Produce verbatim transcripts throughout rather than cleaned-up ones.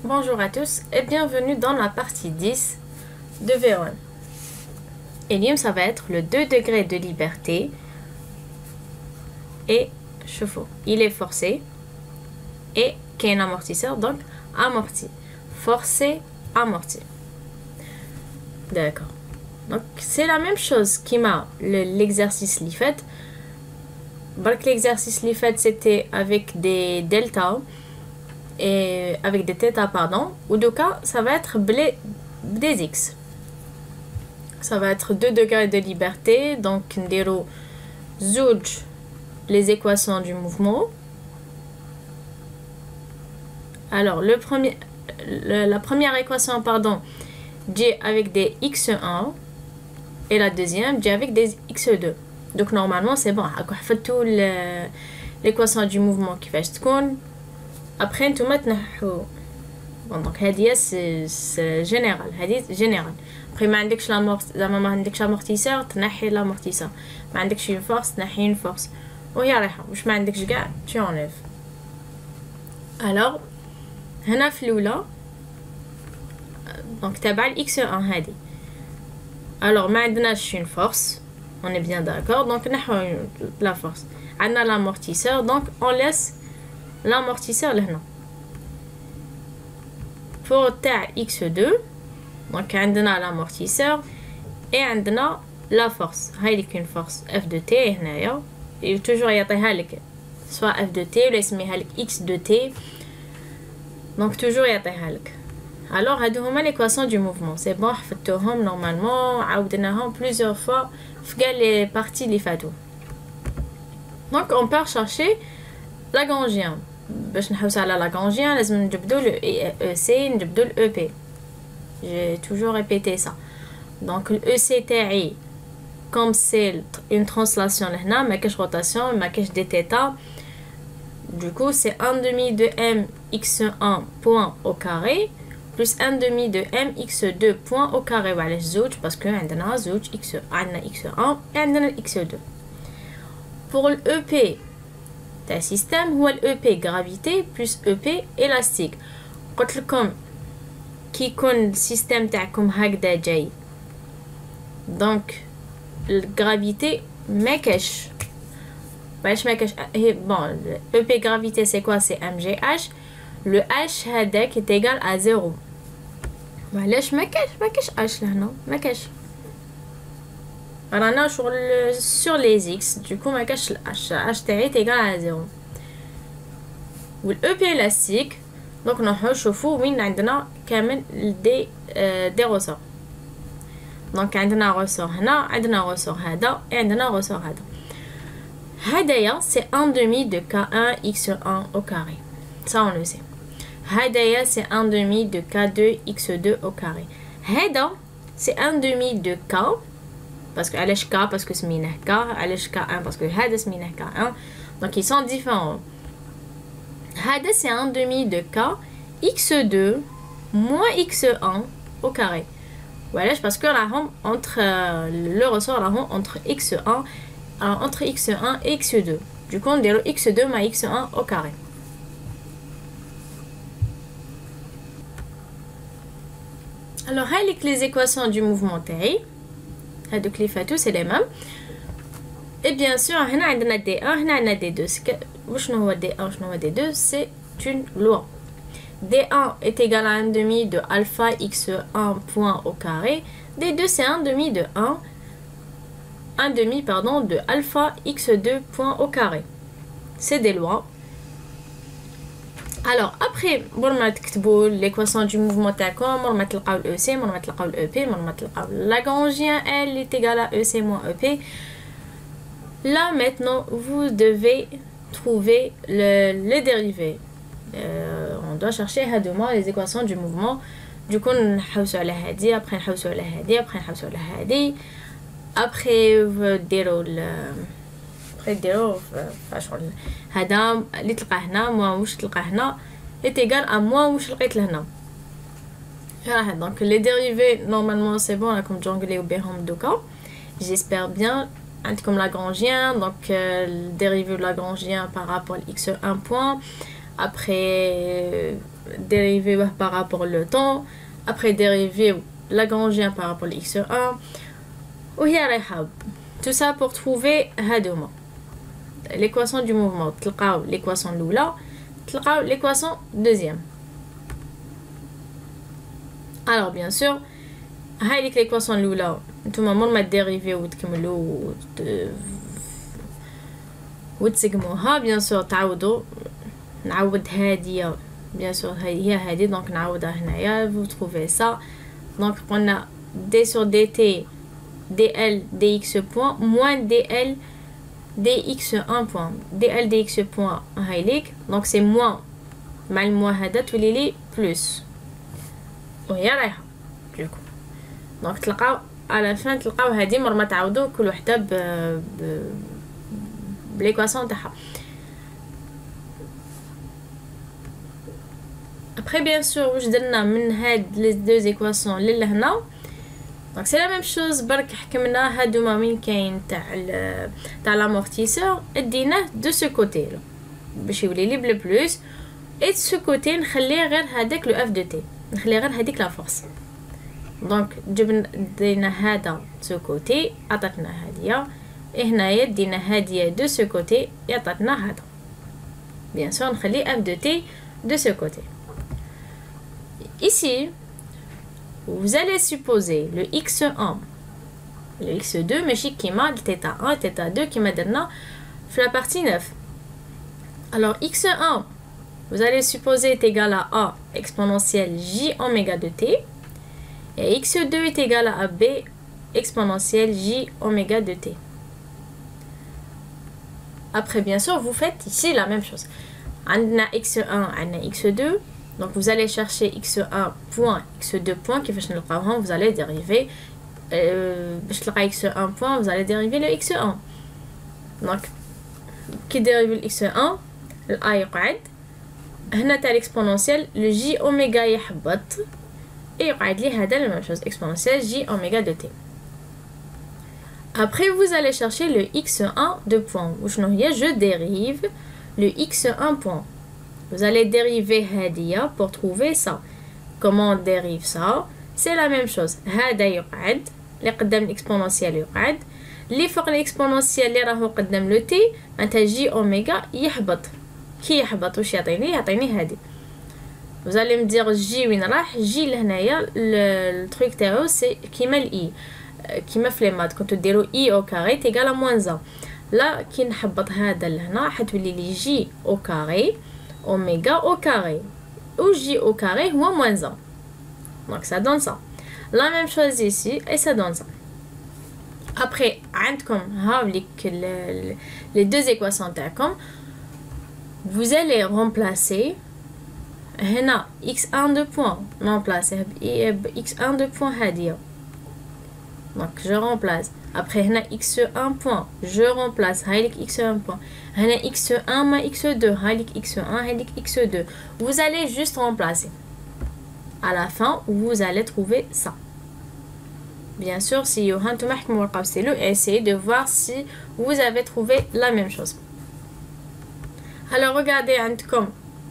Bonjour à tous et bienvenue dans la partie dix de V un. Et ça va être le deux degrés de liberté et chevaux. Il est forcé et qu'il y a un amortisseur, donc amorti. Forcé, amorti. D'accord. Donc c'est la même chose qui m'a l'exercice li fait. L'exercice li fait c'était avec des deltas et avec des θ pardon, ou de cas ça va être blé, des x. Ça va être deux degrés de liberté, donc ndiro zouj les équations du mouvement. Alors le premier le, la première équation pardon dit avec des x un et la deuxième dit avec des x deux. Donc normalement c'est bon, حفظتوا l'équation du mouvement كيفاش تكون. Après نتوما تنحو bon donc هذه c'est général هذه général. Après ما عندكش لا زعما ما عندكش امورتيسور تنحي l'amortisseur, ما عندكش une force تنحي une force وهي رايحه واش ما عندكش كاع tu enlèves. alors هنا في الاولى donc تبع x un هذه. alors ما عندناش une force, on est bien d'accord, donc نحو la force. عندنا l'amortisseur, donc on laisse l'amortisseur لهنا. pour تاع x deux donc عندنا l'amortisseur et عندنا la force. هاي لك une force f de t هنايا toujours يعطيها لك soit f de t ولا يسميها لك x de t, donc toujours يعطيها لك. alors هادو هما l'équation du mouvement, c'est bon حفظتوهم normalement, عاودناهم plusieurs fois في كاع les parties اللي فاتو. donc on part chercher Lagrangian. باش نحوس على لاغرانجيان لازم نجبدو le E C نجبدو le E P. j'ai toujours répété ça. donc le E C تاعي comme c'est une translation لهنا ما كاش rotation ما كاش دي θ, du coup c'est un demi de m x un point au carré plus un demi de m x deux point au carré. وعلاش زوج باسكو عندنا زوج x عندنا x un et عندنا x deux. pour le E P تاع système هو ال E P gravité plus E P élastique. قلت لكم كي يكون السيستم تاعكم هكذا جاي دونك الجرافيتي ما كاش باش ما كاش هي بون E P gravité c'est quoi, c'est M G H. le H هذاك est égal à zéro. معليش ما كاش ما كاش H لهنا ما كاش رانا شغل sur les x, du coup ما كاش ال H H تاعي est égal à zéro. و ال E P élastique donc نروحو نشوفو وين عندنا كامل دي دي رسور. donc عندنا رسور هنا, عندنا رسور هذا et عندنا رسور هذا. هدايا c'est un demi de k un x un au carré, ça on le sait. هدايا c'est un demi de k deux x deux au carré. هذا c'est un demi de k parce que علاش k parce que سميناه k, علاش k un parce que هذا سميناه k un, donc ils sont différents. هذا c'est un demi de k x deux moins x un au carré. وعلاش parce que راهم entre le ressort راهم entre x un entre x un et x deux, du coup on dit x deux moins x un au carré. alors هاي les équations du mouvement تاعي هادوك لي فاتو c'est les mêmes. et bien sûr هنا عندنا d un هنا عندنا d deux. وشنو هو d un وشنو هو d deux, c'est une loi. d un est égal à un demi de alpha x un point au carré. d deux c'est un demi de un un demi pardon de alpha x deux point au carré. c'est des lois. alors après bon ما تكتبوا l'équation du mouvement تاعكم bon ما تلقاو ال E C bon ما تلقاو ال E P bon ما تلقاو Lagrangian L est égal à E C moins E P. là maintenant vous devez trouver le, le dérivé. euh, on doit chercher هادوما les équations du mouvement. du coup نحوسوا على هادي, après نحوسوا على هادي, après نحوسوا على هادي, après ديروا ديروا فشغل هذا اللي تلقاه هنا موا واش تلقاه هنا est égal à موا واش لقيت لهنا. راه دونك les dérivés normalement c'est bon راكم تجونغليو بهم دوكا j'espère bien. عندكم Lagrangian, donc euh, le dérivé de Lagrangian par rapport à x un point. après dériver par rapport au temps, après dériver Lagrangian par rapport à x un, وهي رايحة. Tout ça pour trouver هادوما l'équation du mouvement. تلقاو l'équation الأولى, تلقاو l'équation deuxième. Alors bien sûr, هاي l'équation الأولى نتوما مور ما dériver وتكملوا وتسقموها. bien sûr تعاودوا, نعاود هادية bien sûr هي هادي, donc نعاودها هنايا. vous trouvez ça. donc قلنا d sur dt dl dx point moins dl dx un point. dl dx point هايليك, donc c'est moins مع الموا هذا تولي لي plus وهي رايحة. donc تلقاو على fin تلقاو هادي مر ما تعاودوا كل وحده ب ب بليكواسيون تاعها. après bien sûr واش درنا من هاد لي دو ايكواسيون لهنا. donc c'est la même chose, برك حكمنا هادوما وين كاين تاع تاع لامورتيسور اديناه دو سو كوتي باش يولي لي بلو بلس, اي دو سو كوتي نخليه غير هذاك لو اف دو تي, نخليه غير هذيك لا فورس. دونك جبنا دينا هذا سو كوتي عطاتنا هاديه, هنايا دينا هاديه دو سو كوتي عطاتنا هذا. bien sûr نخلي اف دو تي دو سو كوتي. ici vous allez supposer le x un, le x deux ماشي كيما θ un θ deux كيما درنا في la partie neuf. alors x un vous allez supposer est égal à a exponentielle j oméga de t, et x deux est égal à b exponentielle j oméga de t. après bien sûr vous faites ici la même chose. عندنا x un عندنا x deux, donc vous allez chercher x un point x deux point كيفاش نلقاوهم. vous allez dériver باش تلقى x un point vous allez dériver le x un. donc كي dériver le x un ال a يقعد هنا تاع l'exponentiel le j oméga يحبط يقعد لي هذا la même chose exponentielle j oméga de t. après vous allez chercher le x un de point. وشنو هي je dérive le x un point. vous allez dériver هادية pour trouver ça. comment on dérive ça? c'est la même chose. هذا يقعد اللي قدام l'exponentiel يقعد, اللي فوق l'exponentiel اللي راهو قدام لو تي معناتها جي اوميغا يحبط. كي يحبط واش يعطيني؟ يعطيني هادي. vous allez me dire جي وين راح؟ جي لهنايا التروك تاعو سي كيما الاي, كيما في لي مات كنتو ديروا اي او كاري تيغال موان ان. لا كي نحبط هذا لهنا حتولي لي جي او كاري اوميغا او كاري, ou j au carré ou moins un. donc ça donne ça. la même chose ici et ça donne ça. après عندكم هاوليك les deux équations تاعكم. vous allez remplacer هنا x un de point remplacer ب x un de point هادية. donc je remplace. après هنا x un point je remplace هايليك x un point هنا x un ما x deux هايليك x un هايليك x deux. vous allez juste remplacer. à la fin vous allez trouver ça. bien sûr si هانتوما حكموا ورقة وستيلو essayez de voir si vous avez trouvé la même chose. alors regardez عندكم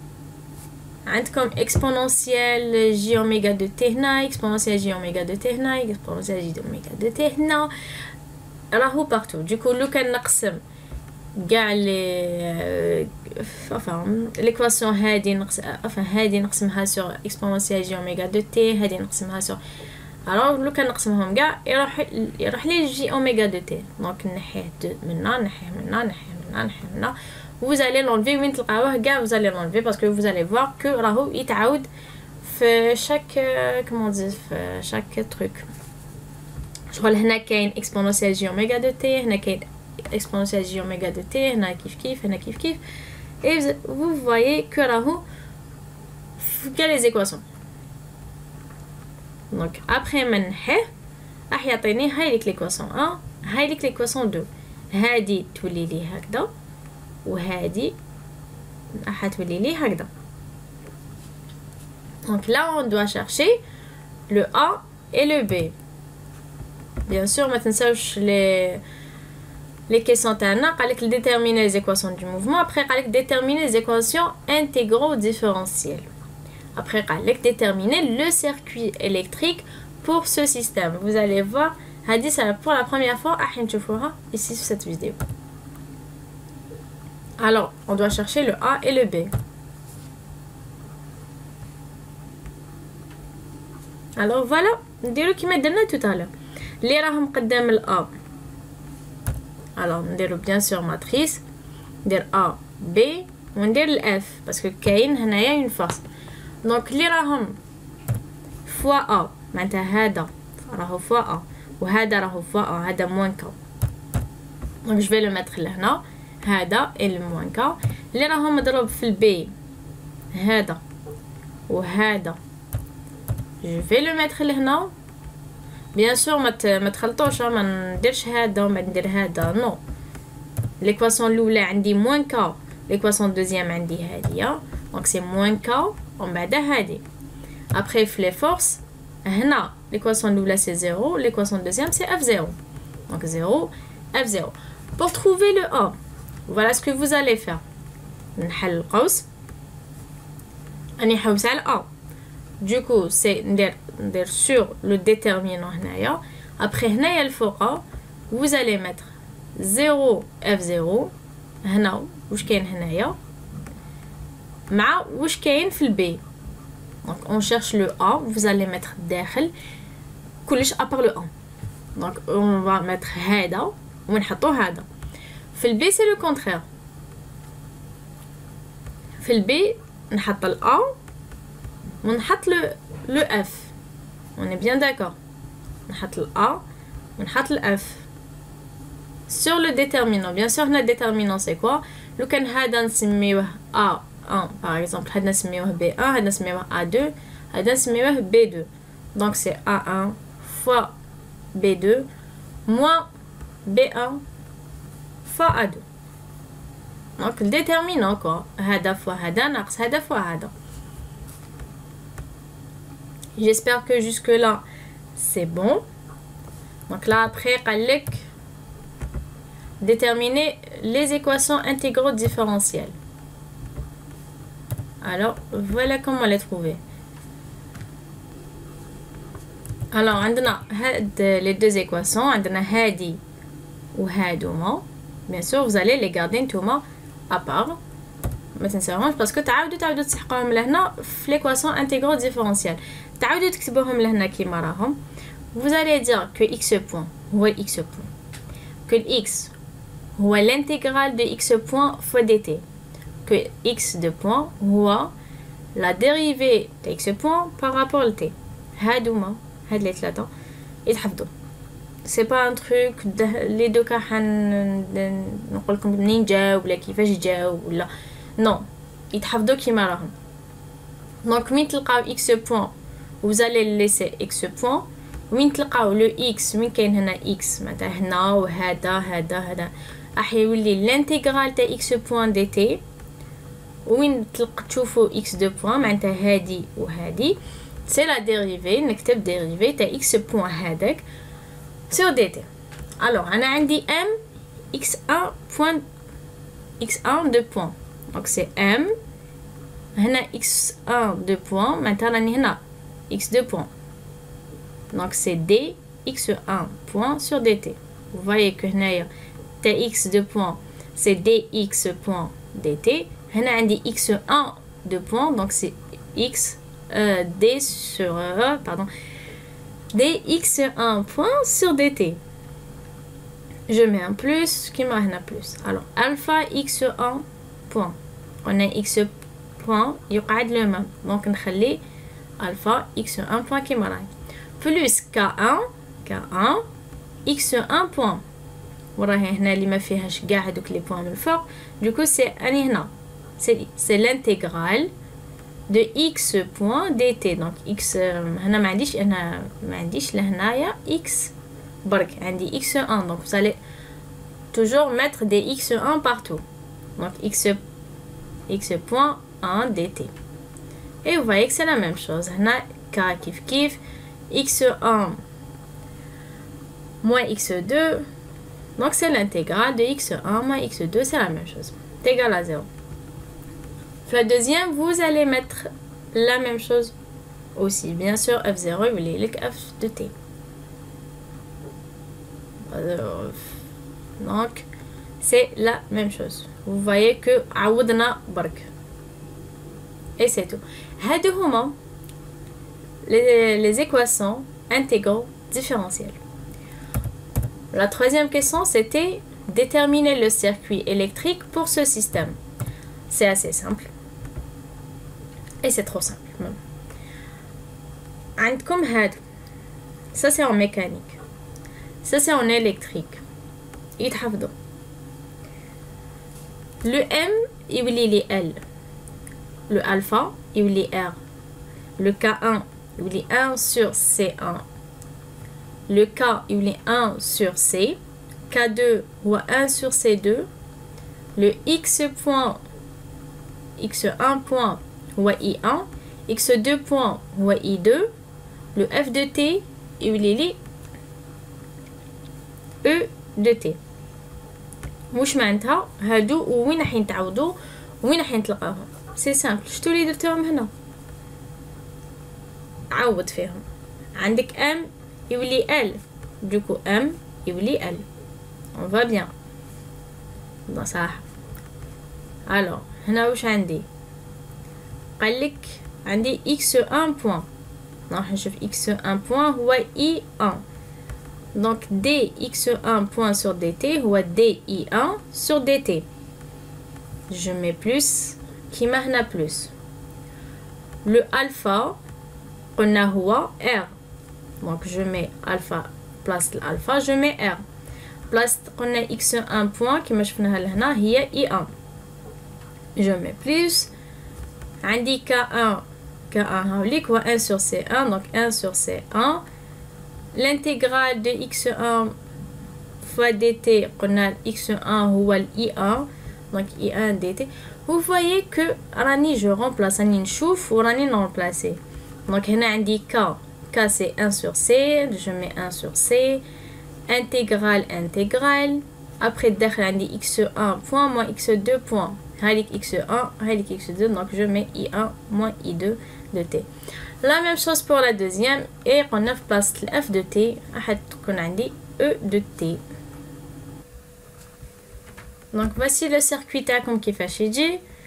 عندكم exponentielle j oméga de t هنا, exponentielle j oméga de t هنا, exponentielle j oméga de t هنا, راهو partout. du coup لو كان نقسم كاع لي enfin l'équation هادي نقسم enfin هادي نقسمها sur exponentielle j oméga de t, هادي نقسمها sur alors لو كان نقسمهم كاع يروح يروح لي j oméga de t. donc نحيه منا نحيه منا نحيه منا نحيه منا. vous allez l'enlever وين تلقاوه كاع vous allez l'enlever parce que vous allez voir que راهو يتعاود في chaque comment dire في chaque truc. شغل هنا كاين exponentielle j oméga de t, هنا كاين exponentielle j oméga de t, هنا كيف كيف هنا كيف كيف, et vous voyez que راهو في كاع les équations. donc après ما نحيه راح يعطيني هايليك l'équation un هايليك l'équation deux. هادي تولي لي هكذا وهادي راح تولي لي هكذا. donc là on doit chercher le A et le B. bien sûr ما تنساوش les les questions تاعنا قالك déterminer les équations du mouvement. après قالك déterminer les équations intégraux différentielles. Après, déterminer le circuit électrique pour ce système. Vous allez voir, pour la première fois, ici sur cette vidéo. Alors, on doit chercher le A et le B. Alors voilà, نديرو كيما درنا tout à l'heure. اللي راهم قدام ال A. Alors, نديرو bien sûr matrice. ندير A, B وندير ال F parce que كاين هنايا une force. Donc اللي راهم fois A معناتها هذا راهو fois A وهذا راهو fois A هذا moins K. Donc je vais le mettre لهنا. هذا et le moins K. اللي راهم مضروب في ال B هذا وهذا. Je vais le mettre لهنا. Bien sûr ما ما تخلطوش ما نديرش هذا وما ندير هذا non. L'équation الاولى عندي moins K. L'équation deuxième عندي هذه. Donc c'est moins K ومن بعد هذه. Après في les forces هنا l'équation الاولى c'est zéro, l'équation deuxième c'est F zéro. Donc zéro F zéro. Pour trouver le A, voilà ce que vous allez faire. نحل القوس. راني نحوس على A. Du coup, c'est ندير sur le déterminant هنايا. Après هنايا الفوق vous allez mettre zéro F zéro هنا واش كاين هنايا مع واش كاين في البي. Donc on cherche le A, vous allez mettre داخل كلش à part le A. Donc on va mettre هذا ونحطو هذا. في البي c'est le contraire. في البي نحط ال A ونحط le le F. On est bien d'accord. نحط ال A ونحط ال F. Sur le déterminant, bien sûr le déterminant c'est quoi? لو كان هذا نسميوه A un par exemple هذا نسميوه B un هذا نسميوه A deux هذا نسميوه B deux. Donc c'est A un fois B deux moins B un fois A deux. Donc le déterminant quoi هذا fois هذا ناقص هذا fois هذا. J'espère que jusque là c'est bon. Donc là après قالك déterminer les équations intégraux différentielles. Alors voilà comment les trouver. Alors عندنا هاد les deux équations عندنا هادي وهادوما. Bien sûr vous allez les garder نتوما à part. ما تنساوهمش باسكو تعاودوا تعاودوا تسحقوهم لهنا في l'équation intégraux différentielle. تعاودوا تكتبوهم لهنا كيما راهم. Vous allez dire que x point هو x point. Que x هو l'intégrale de x point fois dt. Que x de point هو la dérivée de x point par rapport à t. هادوما هاد لي ثلاثة يتحفظوا. C'est pas un truc les deux كا حن نقولكم منين جاو ولا كيفاش جاو ولا non يتحفظوا كيما راهم. Donc مين تلقاو x point vous allez le laisser x point. وين تلقاو لو x وين كاين هنا x معناتها هنا وهذا هذا هذا راح يولي الانتيغرال تاع x بوان دي تي. وين تلقى تشوفوا x دو بوان معناتها هادي وهادي سي لا ديريفي. نكتب ديريفي تاع x بوان هذاك سور دي تي. الوغ انا عندي m x un بوان x un دو بوان. دونك سي m هنا x un دو بوان معناتها راني هنا x deux points. Donc c'est d x un point sur dt. Vous voyez que هنايا t x deux points c'est dx point dt. هنا عندي x un deux points donc c'est x euh, d sur euh, pardon dx un point sur dt. Je mets un plus qui m'a un plus. Alors alpha x un point on a x point يقعد le même donc نخلي alpha x un point qui m'a plus k un k un x un point. وراهي هنا اللي ما فيهاش كاع هذوك لي بوين من الفوق. Du coup c'est اني هنا c'est c'est l'intégrale de x point dt. donc x هنا ما عنديش انا ما عنديش لهنايا x برك عندي x un. donc vous allez toujours mettre des x un partout. donc x x point un dt. et vous voyez que c'est la même chose. هنا k كيف كيف x un moins x deux. Donc c'est l'intégrale de x un moins x deux, c'est la même chose. C'est égal à zéro. Pour la deuxième, vous allez mettre la même chose aussi. Bien sûr, F zéro يولي لك F de t. Donc, c'est la même chose. Vous voyez que عوضنا برك. Et c'est tout. هادو هما les, les équations intégraux différentielles. La troisième question, c'était déterminer le circuit électrique pour ce système. C'est assez simple. Et c'est trop simple. عندكم هاد. Ça c'est en mécanique. Ça c'est en électrique. يتحفظوا. Le M يولي لي L. Le alpha يولي R. Le K un يولي un sur C un. Le K يولي un sur C. K deux هو un sur C deux. Le X point X un point هو I un. X deux point هو I deux. Le F de T يولي لي E de T. واش معناتها هادو وين راح يتعوضوا وين راح نتلقاوهم؟ سي سامبل. شتو اللي درتهم هنا؟ عوض فيهم. عندك M يولي L. دوكو M يولي L. on va bien. صح. alors هنا واش عندي؟ قالك عندي X un point. راح نشوف X un point هو I un. Donc d x un point sur dt هو d i un sur dt. Je mets plus كيما هنا plus. Le alpha قلنا هو R. Donc je mets alpha place l'alpha je mets R. Place قلنا x un point كيما شفناها لهنا هي i un. Je mets plus. عندي k un k un هاوليك هو un sur c un donc un sur c un. L'intégrale de x un fois dt, on a x un ou i un, donc i un dt. Vous voyez que rani je remplace rani nchouf ou rani non remplacé. Donc on a dit k, k c'est un sur c, je mets un sur c, intégrale intégrale. Après derrière on dit x un point moins x deux point. Halik x un, halik x deux, donc je mets i un moins i deux de t. La même chose pour la deuxième et on a place F de t qu'on a dit E de t. Donc voici le circuit comme qui fait chez J.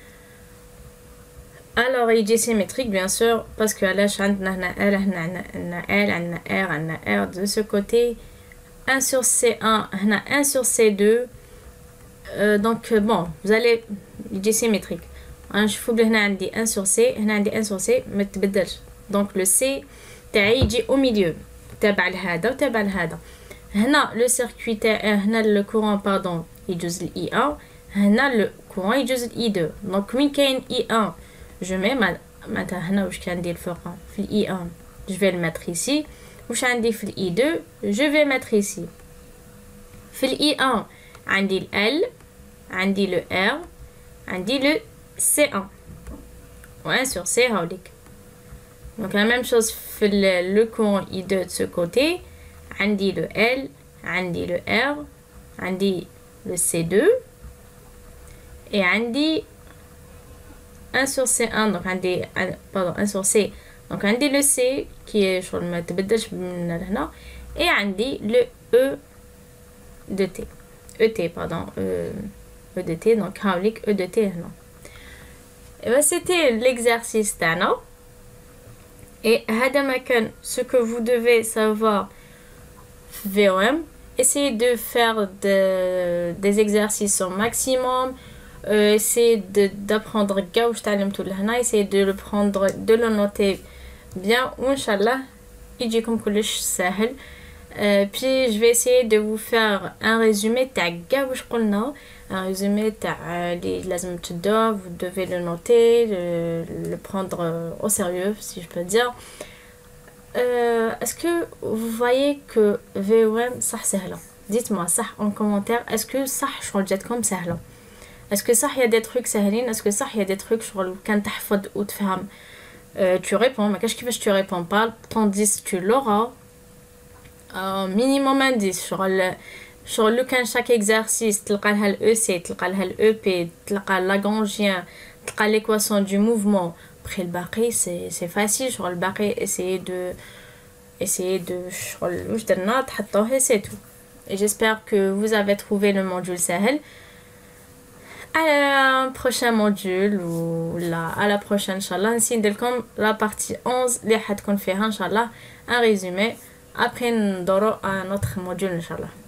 Alors il est symétrique bien sûr parce que là on a L, on a L, on a R, on a R de ce côté. un sur C un, on a un sur C deux. Euh, donc bon, vous allez il est symétrique. Je vous ai un sur C, on a un sur C, mais tu peux donc le C تاعي يجي au milieu تابع لهذا وتابع لهذا. هنا le circuit تاعي هنا le courant pardon يجوز ل I un. هنا le courant يجوز ل I deux. donc وين كاين I un je mets معناتها هنا واش كان ندير الفوق في ال I un je vais le mettre ici. واش عندي في ال I deux je vais mettre ici. في ال I un عندي ال L عندي le R عندي le C un و un sur C هاوليك. Donc la même chose fait le, le courant I deux de ce côté. Andi le L, Andi le R, Andi le C deux. Et Andi un sur C un, donc Andi, pardon, un sur C. Donc Andi le C qui est sur le matbedach et Andi le E de T. E T, pardon, E, E de T, donc Haulik E de T. Et ben c'était l'exercice d'Anna. Et Hadamakan, ce que vous devez savoir V O M, essayez de faire de, des exercices au maximum, euh, essayez d'apprendre Gauche Talem tout le essayez de le prendre, de le noter bien, ou Inch'Allah, il comme Kulish Sahel. Puis je vais essayer de vous faire un résumé تاع Gauche Qulna, un résumé تاع les lazim tda, vous devez le noter, le, le prendre au sérieux si je peux dire. Euh, est-ce que vous voyez que V O M صح سهلة؟ Dites-moi ça en commentaire. Est-ce que صح شغل جاتكم سهلة؟ Est-ce que صح il y a des trucs سهلين؟ Est-ce que صح il y a des trucs شغل كان تحفظ وتفهم؟ euh, tu réponds, ما كاش كيفاش tu réponds pas. Tandis tu l'auras. Euh, minimum indice شغل شغل لو كان chaque exercice تلقى لها ال E C تلقى لها ال E P تلقى Lagrangien تلقى l'équation du mouvement après le باقي c'est c'est facile sur le باقي essayer de essayer de شغل واش درنا تحطوه c'est tout. Et j'espère que vous avez trouvé le module سهل. À un prochain module ou là à la prochaine inchallah نسي نديرلكم la partie onze اللي حتكون فيها inchallah un résumé. Après ندورو un autre module inchallah.